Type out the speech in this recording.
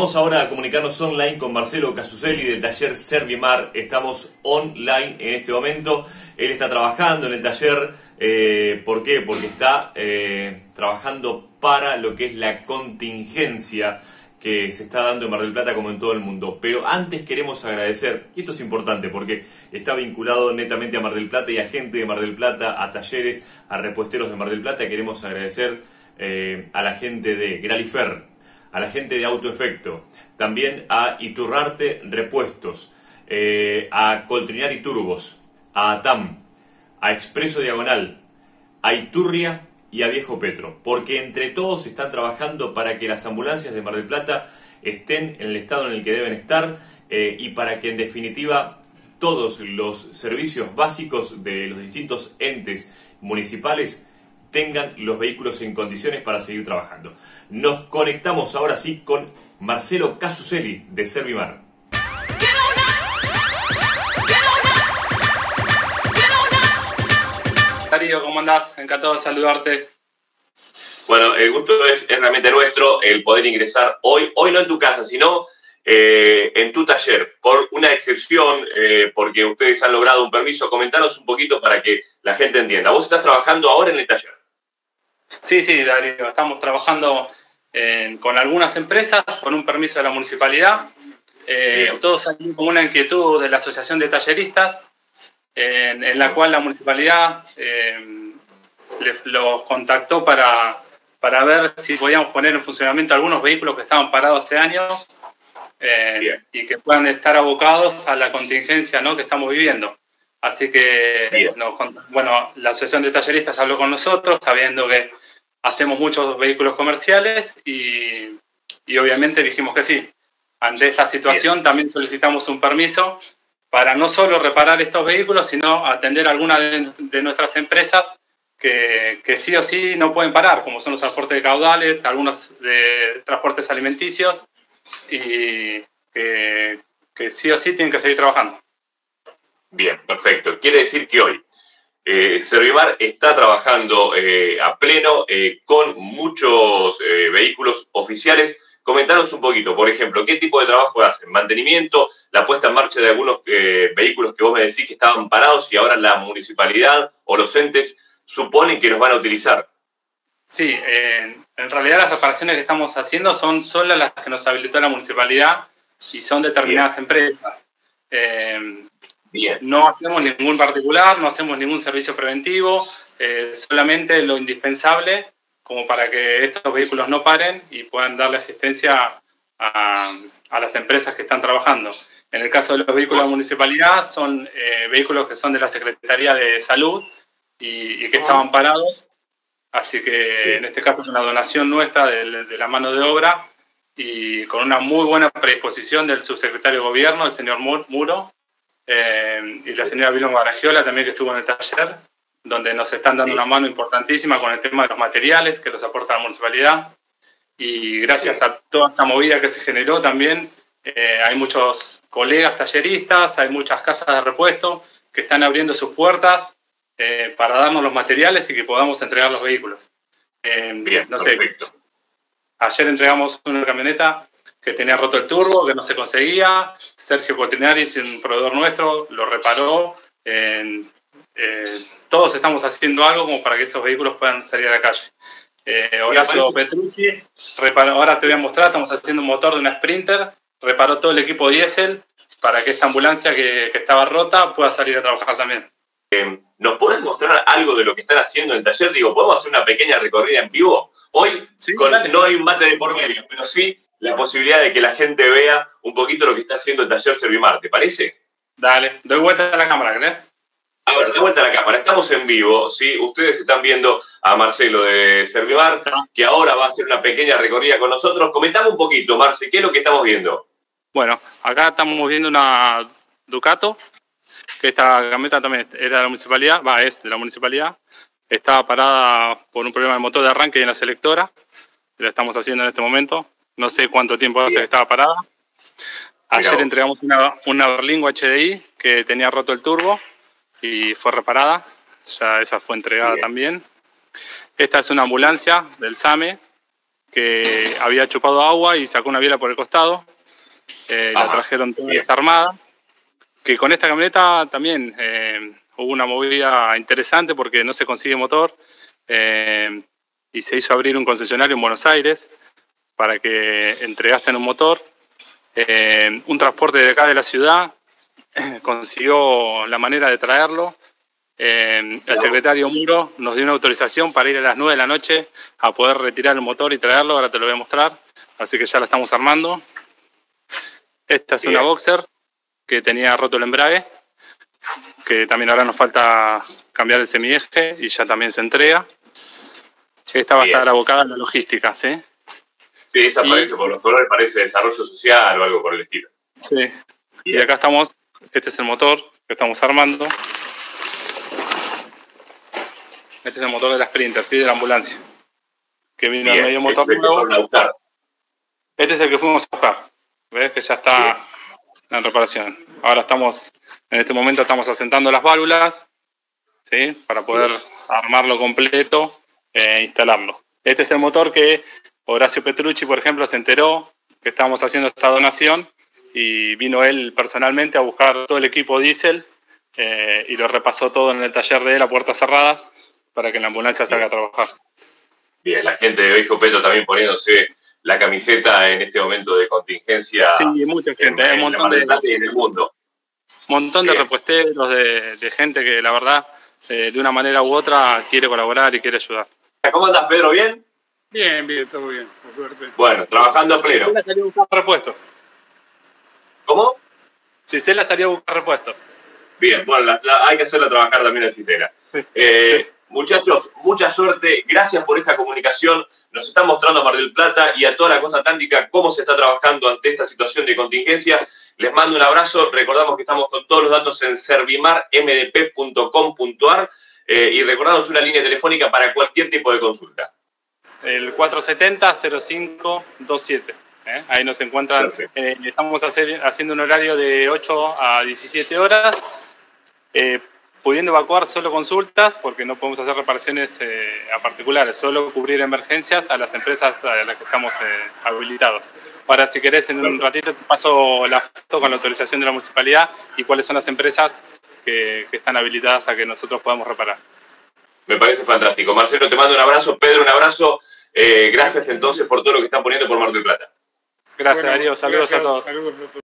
Vamos ahora a comunicarnos online con Marcelo Casuseli del taller Servimar. Estamos online en este momento. Él está trabajando en el taller. ¿Por qué? Porque está trabajando para lo que es la contingencia que se está dando en Mar del Plata como en todo el mundo. Pero antes queremos agradecer, y esto es importante porque está vinculado netamente a Mar del Plata y a gente de Mar del Plata, a talleres, a repuesteros de Mar del Plata. Queremos agradecer a la gente de Gralifer, a la gente de Autoefecto, también a Iturrarte Repuestos, a Coltrinari Turbos, a ATAM, a Expreso Diagonal, a Iturria y a Viejo Petro, porque entre todos están trabajando para que las ambulancias de Mar del Plata estén en el estado en el que deben estar y para que en definitiva todos los servicios básicos de los distintos entes municipales tengan los vehículos en condiciones para seguir trabajando. Nos conectamos ahora sí con Marcelo Casuseli de Servimar. Darío, ¿cómo andás? Encantado de saludarte. Bueno, el gusto es realmente nuestro el poder ingresar hoy no en tu casa, sino en tu taller, por una excepción, porque ustedes han logrado un permiso. Comentanos un poquito para que la gente entienda. ¿Vos estás trabajando ahora en el taller? Sí, Darío, estamos trabajando con algunas empresas, con un permiso de la municipalidad. Todos salimos con una inquietud de la Asociación de Talleristas, en la cual la municipalidad los contactó para ver si podíamos poner en funcionamiento algunos vehículos que estaban parados hace años y que puedan estar abocados a la contingencia, ¿no?, que estamos viviendo. Así que, la Asociación de Talleristas habló con nosotros, sabiendo que hacemos muchos vehículos comerciales y obviamente dijimos que sí. Ante esta situación también solicitamos un permiso para no solo reparar estos vehículos, sino atender a algunas de nuestras empresas que sí o sí no pueden parar, como son los transportes de caudales, algunos de transportes alimenticios, y que sí o sí tienen que seguir trabajando. Bien, perfecto. Quiere decir que hoy Servimar está trabajando a pleno con muchos vehículos oficiales. Comentanos un poquito, por ejemplo, ¿qué tipo de trabajo hacen? ¿Mantenimiento? ¿La puesta en marcha de algunos vehículos que vos me decís que estaban parados y ahora la municipalidad o los entes suponen que los van a utilizar? Sí, en realidad las reparaciones que estamos haciendo son solo las que nos habilitó la municipalidad y son determinadas empresas. No hacemos ningún particular, no hacemos ningún servicio preventivo, solamente lo indispensable como para que estos vehículos no paren y puedan darle asistencia a las empresas que están trabajando. En el caso de los vehículos de la municipalidad, son vehículos que son de la Secretaría de Salud y que estaban parados. Así que en este caso es una donación nuestra de la mano de obra y con una muy buena predisposición del subsecretario de Gobierno, el señor Muro, y la señora Vilma Baragiola también, que estuvo en el taller, donde nos están dando una mano importantísima con el tema de los materiales que los aporta la municipalidad. Y gracias a toda esta movida que se generó también, hay muchos colegas talleristas, hay muchas casas de repuesto que están abriendo sus puertas para darnos los materiales y que podamos entregar los vehículos. Perfecto. Ayer entregamos una camioneta que tenía roto el turbo, que no se conseguía. Sergio Coltrinari, un proveedor nuestro, lo reparó. Todos estamos haciendo algo como para que esos vehículos puedan salir a la calle. Horacio Petrucci, ahora te voy a mostrar, estamos haciendo un motor de una Sprinter, reparó todo el equipo diésel para que esta ambulancia que estaba rota pueda salir a trabajar también. ¿Nos podés mostrar algo de lo que están haciendo en el taller? Digo, ¿podemos hacer una pequeña recorrida en vivo? Hoy sí, no hay un mate de por medio, pero sí la posibilidad de que la gente vea un poquito lo que está haciendo el taller Servimar. ¿Te parece? Dale, doy vuelta a la cámara, ¿crees? A ver, de vuelta a la cámara. Estamos en vivo, ¿sí? Ustedes están viendo a Marcelo de Servimar, que ahora va a hacer una pequeña recorrida con nosotros. Comentame un poquito, Marce, ¿qué es lo que estamos viendo? Bueno, acá estamos viendo una Ducato, que esta camioneta también era de la municipalidad, es de la municipalidad. Estaba parada por un problema de motor de arranque y en la selectora. La estamos haciendo en este momento. No sé cuánto tiempo hace que estaba parada. Ayer entregamos una Berlingo HDI que tenía roto el turbo y fue reparada. Ya esa fue entregada también. Esta es una ambulancia del SAME que había chupado agua y sacó una biela por el costado. La trajeron toda desarmada. Que con esta camioneta también hubo una movida interesante porque no se consigue motor y se hizo abrir un concesionario en Buenos Aires para que entregasen un motor. Un transporte de acá de la ciudad consiguió la manera de traerlo. El secretario Muro nos dio una autorización para ir a las 9 de la noche a poder retirar el motor y traerlo. Ahora te lo voy a mostrar, así que ya la estamos armando. Esta es una Boxer que tenía roto el embrague, que también ahora nos falta cambiar el semieje y ya también se entrega. Esta va a estar abocada a la logística, ¿sí? Sí, esa parece, por los colores, parece desarrollo social o algo por el estilo. Sí. Y acá estamos, este es el motor que estamos armando. Este es el motor de la Sprinter, ¿sí? De la ambulancia. Que vino al medio motor nuevo. Este es el que fuimos a buscar. ¿Ves? Que ya está en reparación. Ahora estamos, en este momento estamos asentando las válvulas, ¿sí? Para poder armarlo completo e instalarlo. Este es el motor que Horacio Petrucci, por ejemplo, se enteró que estábamos haciendo esta donación y vino él personalmente a buscar todo el equipo diésel y lo repasó todo en el taller de él a puertas cerradas para que la ambulancia salga a trabajar. Bien, la gente de Hijo Peto también poniéndose la camiseta en este momento de contingencia. Sí, mucha gente, un montón de en el mundo. Un montón de repuesteros, de gente que la verdad, de una manera u otra, quiere colaborar y quiere ayudar. ¿Cómo andas, Pedro? ¿Bien? Bien, bien, todo bien, por suerte. Bueno, trabajando a pleno. Gisela salió a buscar repuestos. ¿Cómo? Gisela salió a buscar repuestos. Bien, bueno, hay que hacerla trabajar también a Gisela. Muchachos, mucha suerte. Gracias por esta comunicación. Nos están mostrando a Mar del Plata y a toda la costa atlántica cómo se está trabajando ante esta situación de contingencia. Les mando un abrazo. Recordamos que estamos con todos los datos en servimarmdp.com.ar y recordamos una línea telefónica para cualquier tipo de consulta. El 470-0527. Ahí nos encuentran. Estamos haciendo un horario de 8 a 17 horas. Pudiendo evacuar solo consultas, porque no podemos hacer reparaciones a particulares, solo cubrir emergencias a las empresas a las que estamos habilitados. Ahora, si querés, en un ratito te paso la foto con la autorización de la municipalidad y cuáles son las empresas que están habilitadas a que nosotros podamos reparar. Me parece fantástico. Marcelo, te mando un abrazo. Pedro, un abrazo. Gracias entonces por todo lo que están poniendo por Mar del Plata. Gracias, Darío. Saludos a todos.